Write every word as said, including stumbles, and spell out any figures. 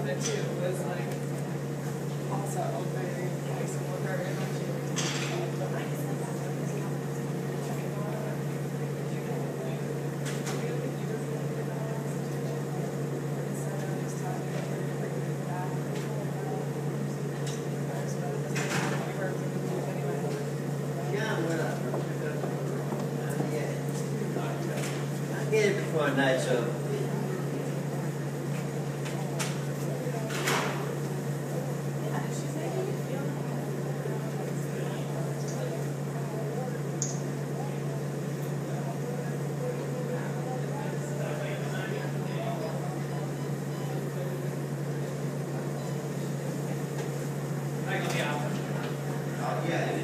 it too, was like also very nice with her energy. Get it before night's over. Oh, yeah.